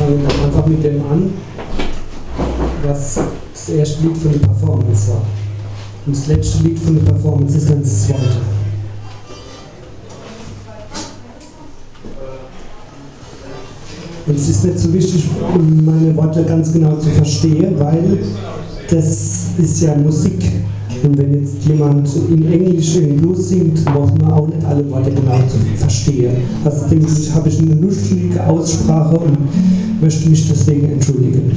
fange dann einfach mit dem an, was das erste Lied von der Performance war. Und das letzte Lied von der Performance ist dann das zweite. Und es ist nicht so wichtig, meine Worte ganz genau zu verstehen, weil das ist ja Musik. Und wenn jetzt jemand in Englisch in Blues singt, braucht man auch nicht alle Worte genau zu verstehen. Also denke ich, habe ich eine lustige Aussprache und möchte mich deswegen entschuldigen.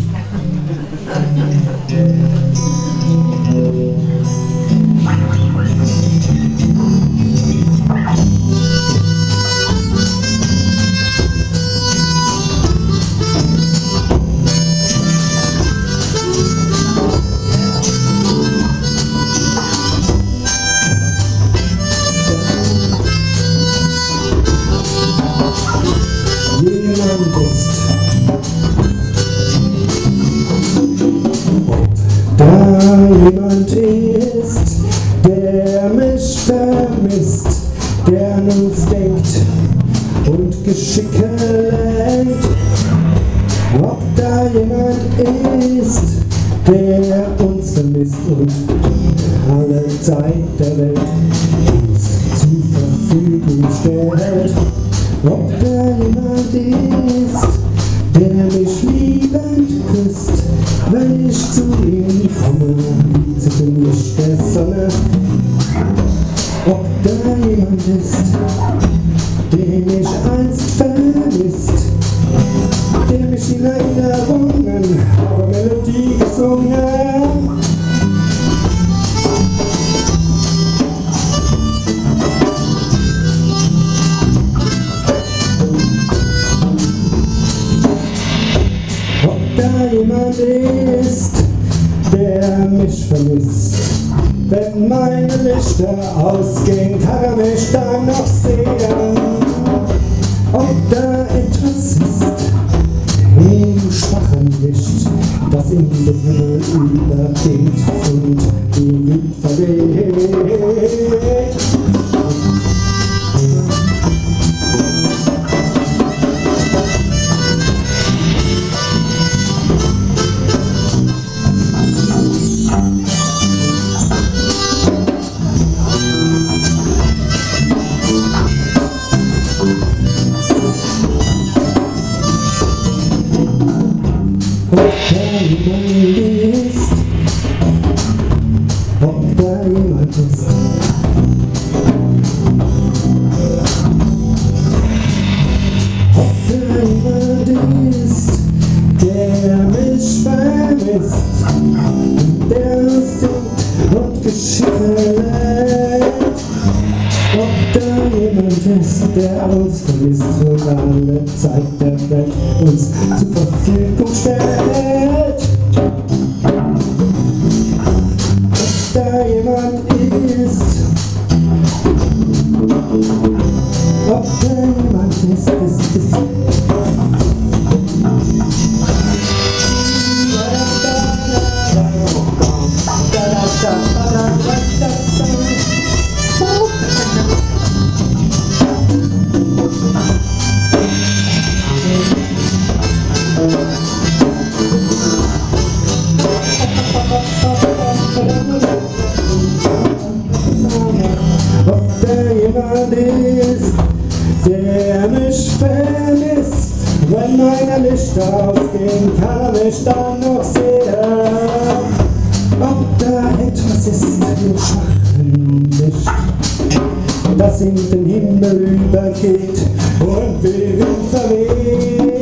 Jemand ist, der mich vermisst, der an uns denkt und Geschicke lenkt. Ob da jemand ist, der uns vermisst und alle Zeit der Welt uns zur Verfügung stellt. Ob da jemand ist, der mich liebend küsst, wenn ich zu ihm komme, wie zu dem Licht der Sonne. Ob da jemand ist, den ich einst vermisst, der mich in Erinnerungen aber Melodie gesungen. Jemand ist, der mich vermisst. Wenn meine Lichter ausgehen, kann er mich dann noch sehen. Ob da etwas ist im schwachen Licht, das in den Himmel übergeht und die Wind verweht. Ob da jemand ist, ob da jemand ist, der mich vermisst, der uns denkt und Geschicke lenkt. Ob da jemand ist, der uns vermisst und alle Zeit der Welt uns zur Verfügung stellt. Ob da jemand ist, ob da jemand ist. Ob da jemand ist, der mich vermisst, wenn meine Lichter ausgehen, kann er mich dann noch sehen. Ob da etwas ist im schwachen Licht, das in den Himmel übergeht und wie Wind verweht.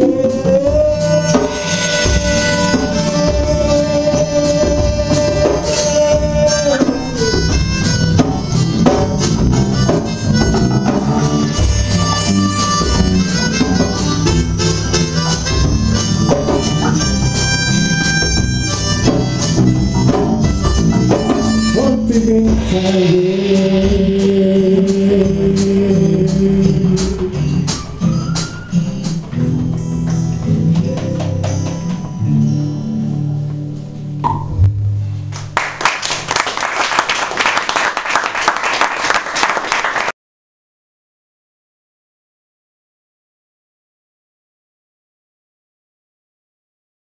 Und wie Wind verweht.